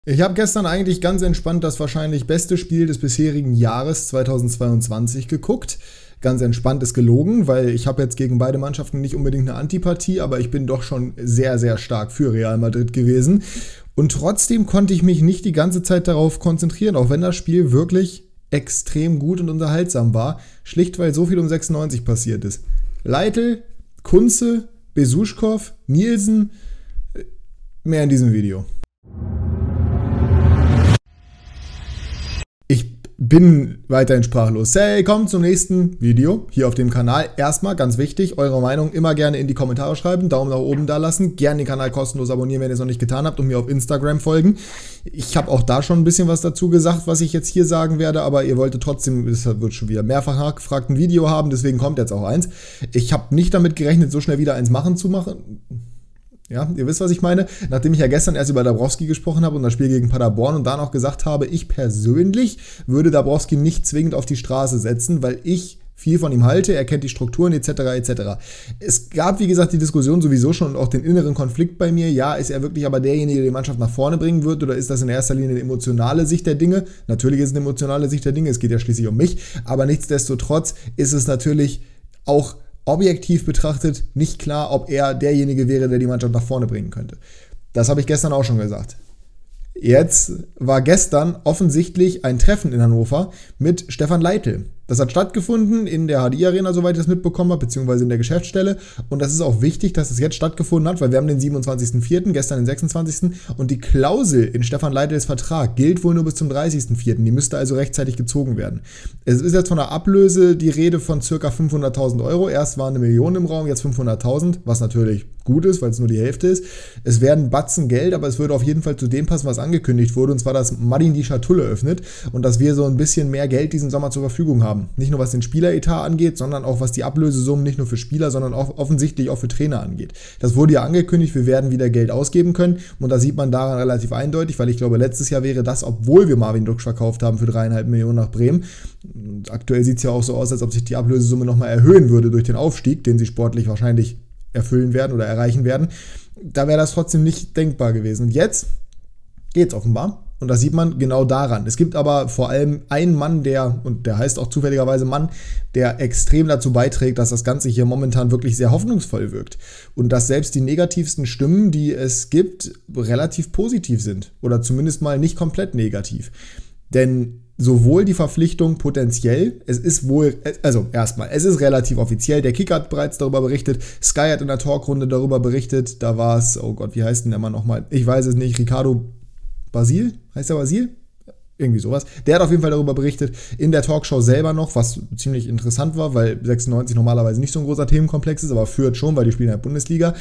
Ich habe gestern eigentlich ganz entspannt das wahrscheinlich beste Spiel des bisherigen Jahres 2022 geguckt. Ganz entspannt ist gelogen, weil ich habe jetzt gegen beide Mannschaften nicht unbedingt eine Antipathie, aber ich bin doch schon sehr, sehr stark für Real Madrid gewesen. Und trotzdem konnte ich mich nicht die ganze Zeit darauf konzentrieren, auch wenn das Spiel wirklich extrem gut und unterhaltsam war. Schlicht, weil so viel um 96 passiert ist. Leitl, Kunze, Besuschkow, Nielsen, mehr in diesem Video. Ich bin weiterhin sprachlos. Hey, kommt zum nächsten Video hier auf dem Kanal. Erstmal, ganz wichtig, eure Meinung immer gerne in die Kommentare schreiben, Daumen nach oben da lassen, gerne den Kanal kostenlos abonnieren, wenn ihr es noch nicht getan habt und mir auf Instagram folgen. Ich habe auch da schon ein bisschen was dazu gesagt, was ich jetzt hier sagen werde, aber ihr wolltet trotzdem, es wird schon wieder mehrfach nachgefragt, ein Video haben, deswegen kommt jetzt auch eins. Ich habe nicht damit gerechnet, so schnell wieder eins machen zu machen. Ja, ihr wisst, was ich meine. Nachdem ich ja gestern erst über Dabrowski gesprochen habe und das Spiel gegen Paderborn und dann auch gesagt habe, ich persönlich würde Dabrowski nicht zwingend auf die Straße setzen, weil ich viel von ihm halte, er kennt die Strukturen etc. etc. Es gab, wie gesagt, die Diskussion sowieso schon und auch den inneren Konflikt bei mir. Ja, ist er wirklich aber derjenige, der die Mannschaft nach vorne bringen wird, oder ist das in erster Linie eine emotionale Sicht der Dinge? Natürlich ist es eine emotionale Sicht der Dinge, es geht ja schließlich um mich, aber nichtsdestotrotz ist es natürlich auch objektiv betrachtet nicht klar, ob er derjenige wäre, der die Mannschaft nach vorne bringen könnte. Das habe ich gestern auch schon gesagt. Jetzt war gestern offensichtlich ein Treffen in Hannover mit Stefan Leitl. Das hat stattgefunden in der HDI-Arena, soweit ich das mitbekommen habe, beziehungsweise in der Geschäftsstelle. Und das ist auch wichtig, dass es jetzt stattgefunden hat, weil wir haben den 27.04., gestern den 26. Und die Klausel in Stefan Leitls Vertrag gilt wohl nur bis zum 30.04. Die müsste also rechtzeitig gezogen werden. Es ist jetzt von der Ablöse die Rede von ca. 500.000 Euro. Erst waren 1 Million im Raum, jetzt 500.000, was natürlich gut ist, weil es nur die Hälfte ist. Es werden Batzen Geld, aber es würde auf jeden Fall zu dem passen, was angekündigt wurde, und zwar, dass Martin die Schatulle öffnet und dass wir so ein bisschen mehr Geld diesen Sommer zur Verfügung haben. Nicht nur was den Spieleretat angeht, sondern auch was die Ablösesummen nicht nur für Spieler, sondern auch offensichtlich auch für Trainer angeht. Das wurde ja angekündigt, wir werden wieder Geld ausgeben können, und da sieht man daran relativ eindeutig, weil ich glaube, letztes Jahr wäre das, obwohl wir Marvin Duksch verkauft haben für 3,5 Millionen nach Bremen. Und aktuell sieht es ja auch so aus, als ob sich die Ablösesumme nochmal erhöhen würde durch den Aufstieg, den sie sportlich wahrscheinlich erfüllen werden oder erreichen werden. Da wäre das trotzdem nicht denkbar gewesen. Und jetzt geht's offenbar. Und das sieht man genau daran. Es gibt aber vor allem einen Mann, und der heißt auch zufälligerweise Mann, der extrem dazu beiträgt, dass das Ganze hier momentan wirklich sehr hoffnungsvoll wirkt. Und dass selbst die negativsten Stimmen, die es gibt, relativ positiv sind. Oder zumindest mal nicht komplett negativ. Denn sowohl die Verpflichtung potenziell, es ist relativ offiziell, der Kicker hat bereits darüber berichtet, Sky hat in der Talkrunde darüber berichtet, da war es, oh Gott, wie heißt denn der Mann nochmal? Ich weiß es nicht, Ricardo Basil? Heißt der Basil? Irgendwie sowas. Der hat auf jeden Fall darüber berichtet, in der Talkshow selber noch, was ziemlich interessant war, weil 96 normalerweise nicht so ein großer Themenkomplex ist, aber Fürth schon, weil die spielen in der Bundesliga.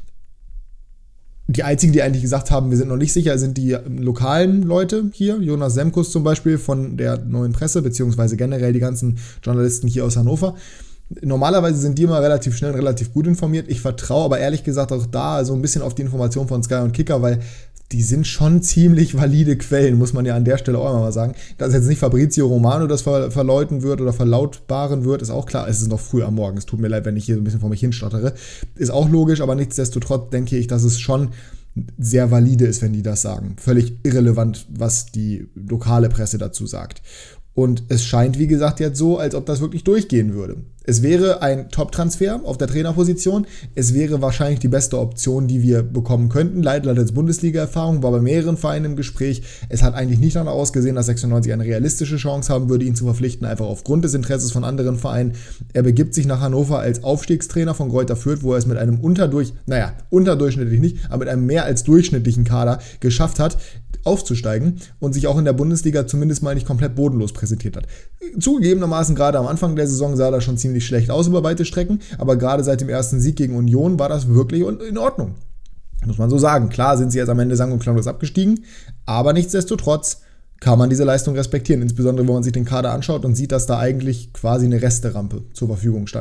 Die einzigen, die eigentlich gesagt haben, wir sind noch nicht sicher, sind die lokalen Leute hier. Jonas Semkus zum Beispiel von der Neuen Presse, beziehungsweise generell die ganzen Journalisten hier aus Hannover. Normalerweise sind die immer relativ schnell und relativ gut informiert. Ich vertraue aber ehrlich gesagt auch da so ein bisschen auf die Information von Sky und Kicker, weil die sind schon ziemlich valide Quellen, muss man ja an der Stelle auch mal sagen. Dass jetzt nicht Fabrizio Romano das verlauten wird oder verlautbaren wird, ist auch klar. Es ist noch früh am Morgen. Es tut mir leid, wenn ich hier so ein bisschen vor mich hinstottere. Ist auch logisch, aber nichtsdestotrotz denke ich, dass es schon sehr valide ist, wenn die das sagen. Völlig irrelevant, was die lokale Presse dazu sagt. Und es scheint, wie gesagt, jetzt so, als ob das wirklich durchgehen würde. Es wäre ein Top-Transfer auf der Trainerposition. Es wäre wahrscheinlich die beste Option, die wir bekommen könnten. Leitl hat jetzt Bundesliga-Erfahrung, war bei mehreren Vereinen im Gespräch. Es hat eigentlich nicht danach ausgesehen, dass 96 eine realistische Chance haben würde, ihn zu verpflichten, einfach aufgrund des Interesses von anderen Vereinen. Er begibt sich nach Hannover als Aufstiegstrainer von Greuther Fürth, wo er es mit einem unterdurchschnittlich nicht, aber mit einem mehr als durchschnittlichen Kader geschafft hat, aufzusteigen und sich auch in der Bundesliga zumindest mal nicht komplett bodenlos präsentiert hat. Zugegebenermaßen, gerade am Anfang der Saison sah das schon ziemlich schlecht aus über weite Strecken, aber gerade seit dem ersten Sieg gegen Union war das wirklich in Ordnung. Muss man so sagen. Klar sind sie jetzt am Ende sang- und klanglos abgestiegen, aber nichtsdestotrotz kann man diese Leistung respektieren, insbesondere wenn man sich den Kader anschaut und sieht, dass da eigentlich quasi eine Resterampe zur Verfügung stand nur.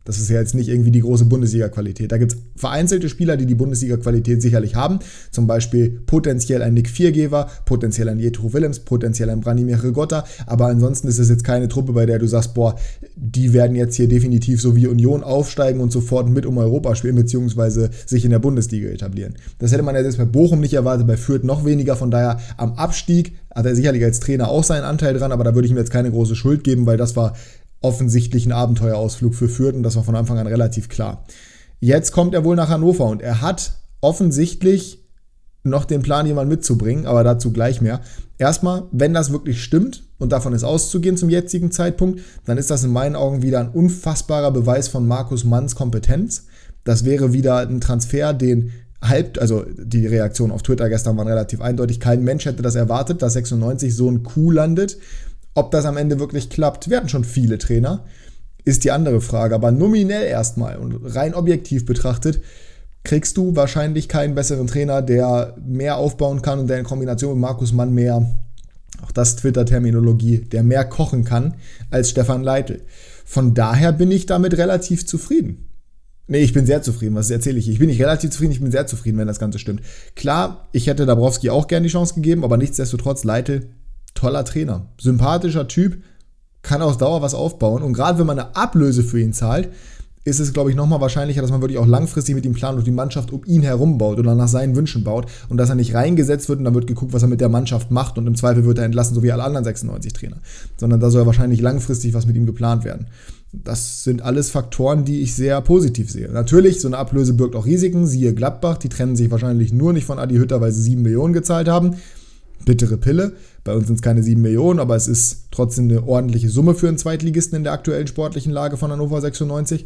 Das ist ja jetzt nicht irgendwie die große Bundesliga-Qualität. Da gibt es vereinzelte Spieler, die die Bundesliga-Qualität sicherlich haben. Zum Beispiel potenziell ein Nick Viergever, potenziell ein Jethro Willems, potenziell ein Branimir Rigotta. Aber ansonsten ist es jetzt keine Truppe, bei der du sagst, boah, die werden jetzt hier definitiv so wie Union aufsteigen und sofort mit um Europa spielen, beziehungsweise sich in der Bundesliga etablieren. Das hätte man ja selbst bei Bochum nicht erwartet, bei Fürth noch weniger. Von daher am Abstieg hat er sicherlich als Trainer auch seinen Anteil dran, aber da würde ich mir jetzt keine große Schuld geben, weil das war offensichtlich ein Abenteuerausflug für Fürth und das war von Anfang an relativ klar. Jetzt kommt er wohl nach Hannover und er hat offensichtlich noch den Plan, jemanden mitzubringen, aber dazu gleich mehr. Erstmal, wenn das wirklich stimmt und davon ist auszugehen zum jetzigen Zeitpunkt, dann ist das in meinen Augen wieder ein unfassbarer Beweis von Markus Manns Kompetenz. Das wäre wieder ein Transfer, also die Reaktionen auf Twitter gestern waren relativ eindeutig. Kein Mensch hätte das erwartet, dass 96 so ein Coup landet. Ob das am Ende wirklich klappt, wir hatten schon viele Trainer, ist die andere Frage. Aber nominell erstmal und rein objektiv betrachtet, kriegst du wahrscheinlich keinen besseren Trainer, der mehr aufbauen kann und der in Kombination mit Markus Mann mehr, auch das Twitter-Terminologie, der mehr kochen kann als Stefan Leitl. Von daher bin ich damit relativ zufrieden. Nee, ich bin sehr zufrieden, was erzähle ich hier? Ich bin nicht relativ zufrieden, ich bin sehr zufrieden, wenn das Ganze stimmt. Klar, ich hätte Dabrowski auch gerne die Chance gegeben, aber nichtsdestotrotz, Leitl, toller Trainer, sympathischer Typ, kann aus Dauer was aufbauen und gerade wenn man eine Ablöse für ihn zahlt, ist es, glaube ich, nochmal wahrscheinlicher, dass man wirklich auch langfristig mit ihm plant und die Mannschaft um ihn herum baut oder nach seinen Wünschen baut und dass er nicht reingesetzt wird und dann wird geguckt, was er mit der Mannschaft macht und im Zweifel wird er entlassen, so wie alle anderen 96-Trainer, sondern da soll wahrscheinlich langfristig was mit ihm geplant werden. Das sind alles Faktoren, die ich sehr positiv sehe. Natürlich, so eine Ablöse birgt auch Risiken, siehe Gladbach, die trennen sich wahrscheinlich nur nicht von Adi Hütter, weil sie 7 Millionen gezahlt haben. Bittere Pille. Bei uns sind es keine 7 Millionen, aber es ist trotzdem eine ordentliche Summe für einen Zweitligisten in der aktuellen sportlichen Lage von Hannover 96.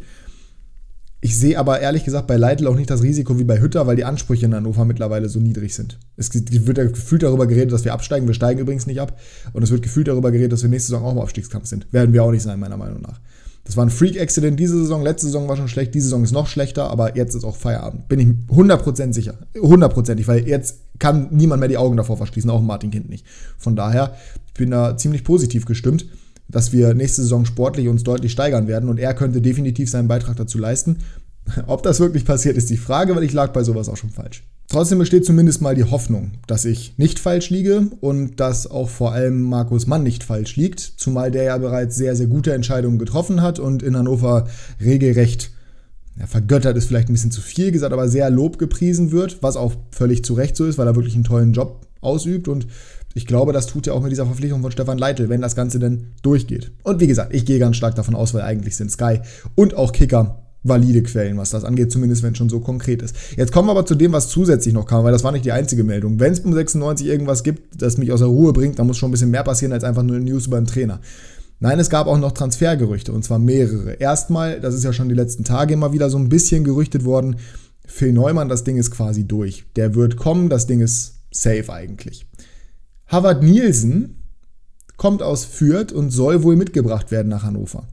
Ich sehe aber ehrlich gesagt bei Leitl auch nicht das Risiko wie bei Hütter, weil die Ansprüche in Hannover mittlerweile so niedrig sind. Es wird ja gefühlt darüber geredet, dass wir absteigen. Wir steigen übrigens nicht ab. Und es wird gefühlt darüber geredet, dass wir nächste Saison auch im Abstiegskampf sind. Werden wir auch nicht sein, meiner Meinung nach. Das war ein Freak-Accident diese Saison. Letzte Saison war schon schlecht. Diese Saison ist noch schlechter. Aber jetzt ist auch Feierabend. Bin ich 100% sicher. 100%ig, weil jetzt kann niemand mehr die Augen davor verschließen. Auch Martin Kind nicht. Von daher bin ich da ziemlich positiv gestimmt, dass wir nächste Saison sportlich uns deutlich steigern werden und er könnte definitiv seinen Beitrag dazu leisten. Ob das wirklich passiert, ist die Frage, weil ich lag bei sowas auch schon falsch. Trotzdem besteht zumindest mal die Hoffnung, dass ich nicht falsch liege und dass auch vor allem Markus Mann nicht falsch liegt, zumal der ja bereits sehr, sehr gute Entscheidungen getroffen hat und in Hannover regelrecht, vergöttert ist vielleicht ein bisschen zu viel gesagt, aber sehr Lob gepriesen wird, was auch völlig zu Recht so ist, weil er wirklich einen tollen Job ausübt und ich glaube, das tut er auch mit dieser Verpflichtung von Stefan Leitl, wenn das Ganze denn durchgeht. Und wie gesagt, ich gehe ganz stark davon aus, weil eigentlich sind Sky und auch Kicker valide Quellen, was das angeht, zumindest wenn es schon so konkret ist. Jetzt kommen wir aber zu dem, was zusätzlich noch kam, weil das war nicht die einzige Meldung. Wenn es um 96 irgendwas gibt, das mich aus der Ruhe bringt, dann muss schon ein bisschen mehr passieren als einfach nur eine News über einen Trainer. Nein, es gab auch noch Transfergerüchte, und zwar mehrere. Erstmal, das ist ja schon die letzten Tage immer wieder so ein bisschen gerüchtet worden, Phil Neumann, das Ding ist quasi durch. Der wird kommen, das Ding ist safe eigentlich. Harvard Nielsen kommt aus Fürth und soll wohl mitgebracht werden nach Hannover.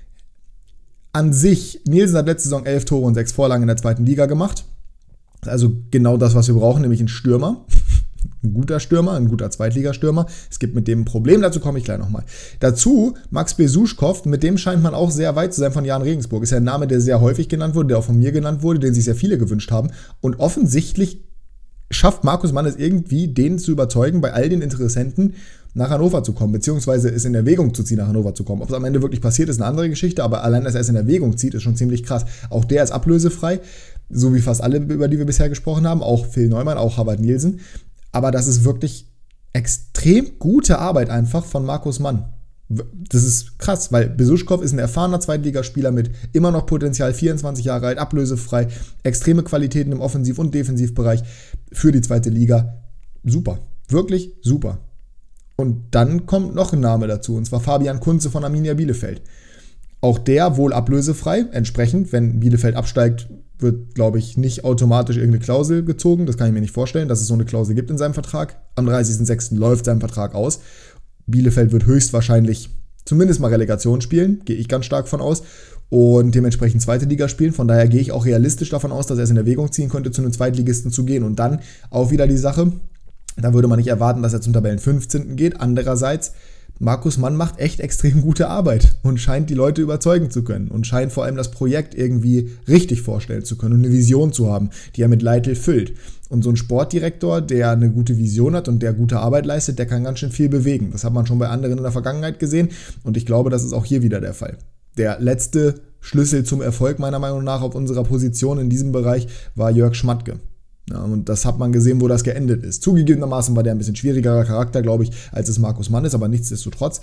An sich, Nielsen hat letzte Saison 11 Tore und 6 Vorlagen in der zweiten Liga gemacht. Also genau das, was wir brauchen, nämlich einen Stürmer. Ein guter Stürmer, ein guter Zweitligastürmer. Es gibt mit dem ein Problem, dazu komme ich gleich nochmal. Dazu Max Besuschkow, mit dem scheint man auch sehr weit zu sein von Jan Regensburg. Ist ja ein Name, der sehr häufig genannt wurde, der auch von mir genannt wurde, den sich sehr viele gewünscht haben. Und offensichtlich schafft Markus Mann es irgendwie, den zu überzeugen, bei all den Interessenten nach Hannover zu kommen, beziehungsweise es in Erwägung zu ziehen, nach Hannover zu kommen. Ob es am Ende wirklich passiert, ist eine andere Geschichte, aber allein, dass er es in Erwägung zieht, ist schon ziemlich krass. Auch der ist ablösefrei, so wie fast alle, über die wir bisher gesprochen haben, auch Phil Neumann, auch Harvard Nielsen. Aber das ist wirklich extrem gute Arbeit einfach von Markus Mann. Das ist krass, weil Besuschkow ist ein erfahrener Zweitligaspieler mit immer noch Potenzial, 24 Jahre alt, ablösefrei, extreme Qualitäten im Offensiv- und Defensivbereich für die zweite Liga. Super, wirklich super. Und dann kommt noch ein Name dazu, und zwar Fabian Kunze von Arminia Bielefeld. Auch der wohl ablösefrei, entsprechend, wenn Bielefeld absteigt, wird, glaube ich, nicht automatisch irgendeine Klausel gezogen. Das kann ich mir nicht vorstellen, dass es so eine Klausel gibt in seinem Vertrag. Am 30.06. läuft sein Vertrag aus. Bielefeld wird höchstwahrscheinlich zumindest mal Relegation spielen, gehe ich ganz stark von aus. Und dementsprechend zweite Liga spielen. Von daher gehe ich auch realistisch davon aus, dass er es in Erwägung ziehen könnte, zu einem Zweitligisten zu gehen. Und dann auch wieder die Sache, Da würde man nicht erwarten, dass er zum Tabellen 15. geht. Andererseits, Markus Mann macht echt extrem gute Arbeit und scheint die Leute überzeugen zu können und scheint vor allem das Projekt irgendwie richtig vorstellen zu können und eine Vision zu haben, die er mit Leitl füllt. Und so ein Sportdirektor, der eine gute Vision hat und der gute Arbeit leistet, der kann ganz schön viel bewegen. Das hat man schon bei anderen in der Vergangenheit gesehen und ich glaube, das ist auch hier wieder der Fall. Der letzte Schlüssel zum Erfolg meiner Meinung nach auf unserer Position in diesem Bereich war Jörg Schmatke. Ja, und das hat man gesehen, wo das geendet ist. Zugegebenermaßen war der ein bisschen schwierigerer Charakter, glaube ich, als es Markus Mann ist, aber nichtsdestotrotz,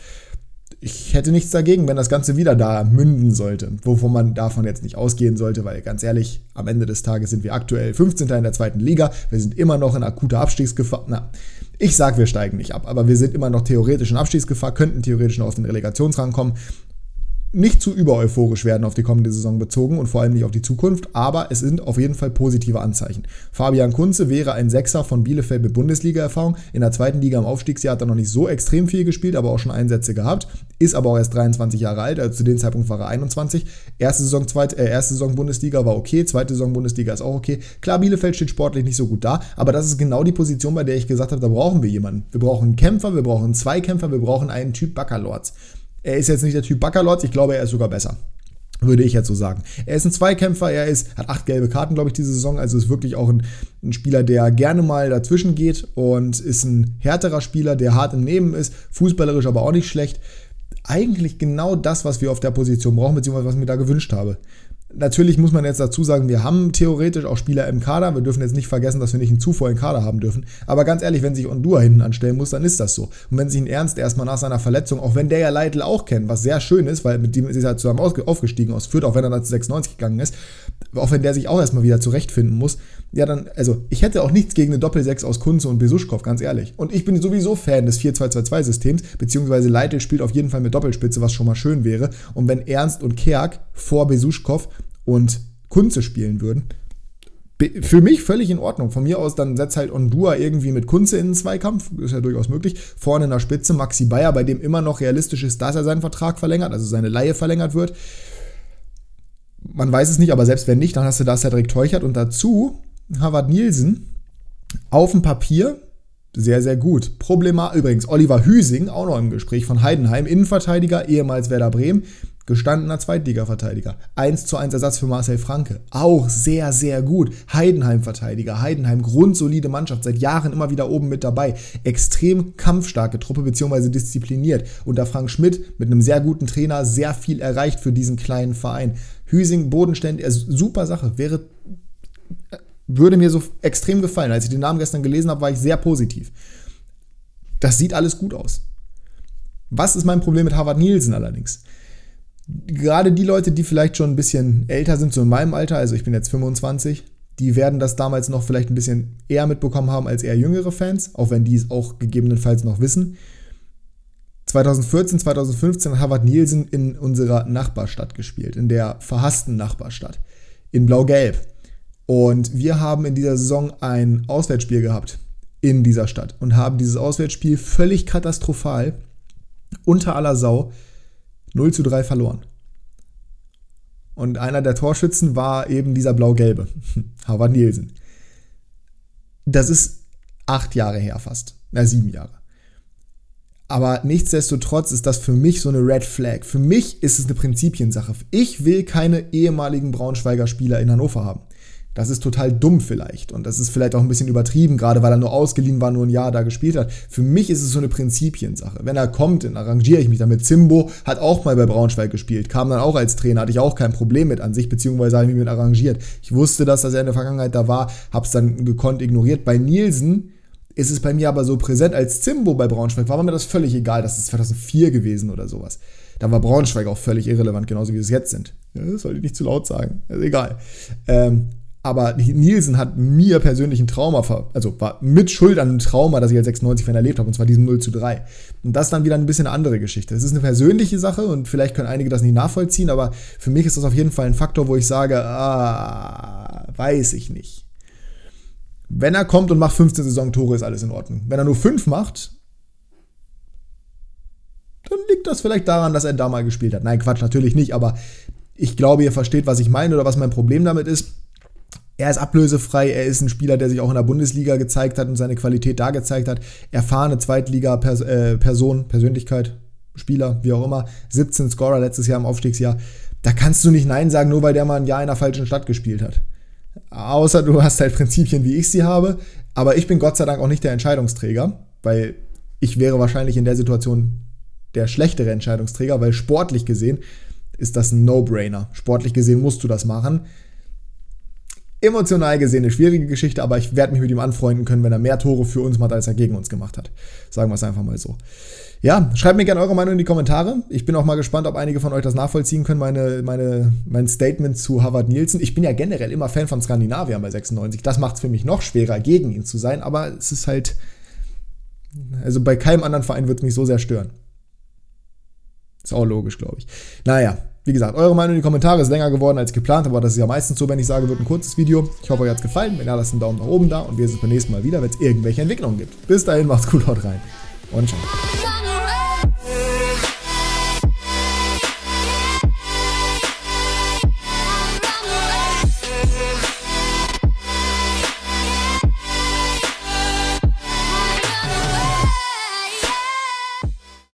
ich hätte nichts dagegen, wenn das Ganze wieder da münden sollte, wovon man davon jetzt nicht ausgehen sollte, weil ganz ehrlich, am Ende des Tages sind wir aktuell 15. in der 2. Liga, wir sind immer noch in akuter Abstiegsgefahr, ich sage, wir steigen nicht ab, aber wir sind immer noch theoretisch in Abstiegsgefahr, könnten theoretisch noch auf den Relegationsrang kommen. Nicht zu übereuphorisch werden auf die kommende Saison bezogen und vor allem nicht auf die Zukunft, aber es sind auf jeden Fall positive Anzeichen. Fabian Kunze wäre ein Sechser von Bielefeld mit Bundesliga-Erfahrung. In der 2. Liga im Aufstiegsjahr hat er noch nicht so extrem viel gespielt, aber auch schon Einsätze gehabt. Ist aber auch erst 23 Jahre alt, also zu dem Zeitpunkt war er 21. Erste Saison Bundesliga war okay, zweite Saison Bundesliga ist auch okay. Klar, Bielefeld steht sportlich nicht so gut da, aber das ist genau die Position, bei der ich gesagt habe, da brauchen wir jemanden. Wir brauchen einen Kämpfer, wir brauchen einen Zweikämpfer, wir brauchen einen Typ Baccalords. Er ist jetzt nicht der Typ Baccalords, ich glaube, er ist sogar besser. Würde ich jetzt so sagen. Er ist ein Zweikämpfer, hat 8 gelbe Karten, glaube ich, diese Saison, also ist wirklich auch ein Spieler, der gerne mal dazwischen geht und ist ein härterer Spieler, der hart im Nehmen ist, fußballerisch aber auch nicht schlecht. Eigentlich genau das, was wir auf der Position brauchen, beziehungsweise was ich mir da gewünscht habe. Natürlich muss man jetzt dazu sagen, wir haben theoretisch auch Spieler im Kader. Wir dürfen jetzt nicht vergessen, dass wir nicht einen zu vollen Kader haben dürfen. Aber ganz ehrlich, wenn sich Ondua hinten anstellen muss, dann ist das so. Und wenn sich ein Ernst erstmal nach seiner Verletzung, auch wenn der ja Leitl auch kennt, was sehr schön ist, weil mit dem ist er halt zusammen aufgestiegen aus Fürth, auch wenn er dann zu 96 gegangen ist, auch wenn der sich auch erstmal wieder zurechtfinden muss, ja dann, also ich hätte auch nichts gegen eine Doppel-6 aus Kunze und Besuschkow, ganz ehrlich. Und ich bin sowieso Fan des 4-2-2-2-Systems, beziehungsweise Leitl spielt auf jeden Fall mit Doppelspitze, was schon mal schön wäre. Und wenn Ernst und Kerk vor Besuschkow und Kunze spielen würden, für mich völlig in Ordnung. Von mir aus, dann setzt halt Ondua irgendwie mit Kunze in den Zweikampf, ist ja durchaus möglich. Vorne in der Spitze Maxi Bayer, bei dem immer noch realistisch ist, dass er seinen Vertrag verlängert, also seine Leihe verlängert wird. Man weiß es nicht, aber selbst wenn nicht, dann hast du da Cedric Teuchert und dazu Harvard Nielsen auf dem Papier sehr, sehr gut. Übrigens, Oliver Hüsing, auch noch im Gespräch von Heidenheim, Innenverteidiger, ehemals Werder Bremen, gestandener Zweitliga-Verteidiger. 1:1 Ersatz für Marcel Franke. Auch sehr, sehr gut. Heidenheim-Verteidiger. Heidenheim, grundsolide Mannschaft, seit Jahren immer wieder oben mit dabei. Extrem kampfstarke Truppe, beziehungsweise diszipliniert. Unter Frank Schmidt mit einem sehr guten Trainer sehr viel erreicht für diesen kleinen Verein. Hüsing, bodenständig, super Sache. Würde mir so extrem gefallen. Als ich den Namen gestern gelesen habe, war ich sehr positiv. Das sieht alles gut aus. Was ist mein Problem mit Harvard Nielsen allerdings? Gerade die Leute, die vielleicht schon ein bisschen älter sind, so in meinem Alter, also ich bin jetzt 25, die werden das damals noch vielleicht ein bisschen eher mitbekommen haben als eher jüngere Fans, auch wenn die es auch gegebenenfalls noch wissen. 2014, 2015 hat Harvard Nielsen in unserer Nachbarstadt gespielt, in der verhassten Nachbarstadt, in Blau-Gelb. Und wir haben in dieser Saison ein Auswärtsspiel gehabt in dieser Stadt und haben dieses Auswärtsspiel völlig katastrophal unter aller Sau 0:3 verloren. Und einer der Torschützen war eben dieser Blau-Gelbe, Harvard Nielsen. Das ist 8 Jahre her fast, 7 Jahre. Aber nichtsdestotrotz ist das für mich so eine Red Flag. Für mich ist es eine Prinzipiensache. Ich will keine ehemaligen Braunschweiger Spieler in Hannover haben. Das ist total dumm vielleicht und das ist vielleicht auch ein bisschen übertrieben, gerade weil er nur ausgeliehen war, nur ein Jahr da gespielt hat. Für mich ist es so eine Prinzipiensache. Wenn er kommt, dann arrangiere ich mich damit. Zimbo hat auch mal bei Braunschweig gespielt, kam dann auch als Trainer, hatte ich auch kein Problem mit an sich, beziehungsweise habe ich mich mit arrangiert. Ich wusste, dass er in der Vergangenheit da war, habe es dann gekonnt ignoriert. Bei Nielsen ist es bei mir aber so präsent, als Zimbo bei Braunschweig war mir das völlig egal, das ist 2004 gewesen oder sowas. Da war Braunschweig auch völlig irrelevant, genauso wie es jetzt sind. Ja, das sollte ich nicht zu laut sagen, ist egal. Aber Nielsen hat mir persönlich ein Trauma, also war mit Schuld an einem Trauma, das ich als 96-Fan erlebt habe, und zwar diesem 0:3. Und das ist dann wieder ein bisschen eine andere Geschichte. Es ist eine persönliche Sache und vielleicht können einige das nicht nachvollziehen, aber für mich ist das auf jeden Fall ein Faktor, wo ich sage, weiß ich nicht. Wenn er kommt und macht 15 Saisontore, ist alles in Ordnung. Wenn er nur 5 macht, dann liegt das vielleicht daran, dass er da mal gespielt hat. Nein, Quatsch, natürlich nicht, aber ich glaube, ihr versteht, was ich meine oder was mein Problem damit ist. Er ist ablösefrei, er ist ein Spieler, der sich auch in der Bundesliga gezeigt hat und seine Qualität da gezeigt hat. Erfahrene Zweitliga-Person, Persönlichkeit, Spieler, wie auch immer. 17 Scorer letztes Jahr im Aufstiegsjahr. Da kannst du nicht Nein sagen, nur weil der mal ein Jahr in der falschen Stadt gespielt hat. Außer du hast halt Prinzipien, wie ich sie habe. Aber ich bin Gott sei Dank auch nicht der Entscheidungsträger, weil ich wäre wahrscheinlich in der Situation der schlechtere Entscheidungsträger, weil sportlich gesehen ist das ein No-Brainer. Sportlich gesehen musst du das machen. Emotional gesehen eine schwierige Geschichte, aber ich werde mich mit ihm anfreunden können, wenn er mehr Tore für uns macht, als er gegen uns gemacht hat. Sagen wir es einfach mal so. Ja, schreibt mir gerne eure Meinung in die Kommentare. Ich bin auch mal gespannt, ob einige von euch das nachvollziehen können, mein Statement zu Harvard Nielsen. Ich bin ja generell immer Fan von Skandinaviern bei 96. Das macht es für mich noch schwerer, gegen ihn zu sein, aber es ist halt, also bei keinem anderen Verein wird es mich so sehr stören. Ist auch logisch, glaube ich. Naja, wie gesagt, eure Meinung in die Kommentare ist länger geworden als geplant, aber das ist ja meistens so, wenn ich sage, wird ein kurzes Video. Ich hoffe, euch hat es gefallen. Wenn ja, lasst einen Daumen nach oben da und wir sehen uns beim nächsten Mal wieder, wenn es irgendwelche Entwicklungen gibt. Bis dahin, macht's gut, haut rein und ciao.